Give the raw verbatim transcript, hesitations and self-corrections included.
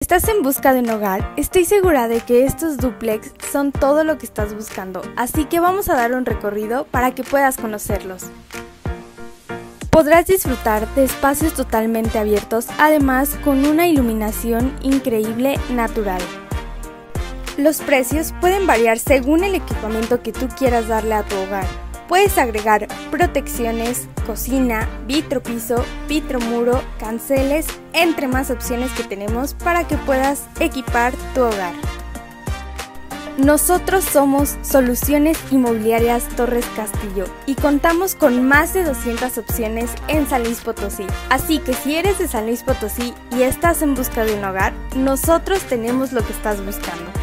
¿Estás en busca de un hogar? Estoy segura de que estos dúplex son todo lo que estás buscando, así que vamos a dar un recorrido para que puedas conocerlos. Podrás disfrutar de espacios totalmente abiertos, además con una iluminación increíble natural. Los precios pueden variar según el equipamiento que tú quieras darle a tu hogar. Puedes agregar protecciones, cocina, vitropiso, vitromuro, canceles, entre más opciones que tenemos para que puedas equipar tu hogar. Nosotros somos Soluciones Inmobiliarias Torres Castillo y contamos con más de doscientas opciones en San Luis Potosí. Así que si eres de San Luis Potosí y estás en busca de un hogar, nosotros tenemos lo que estás buscando.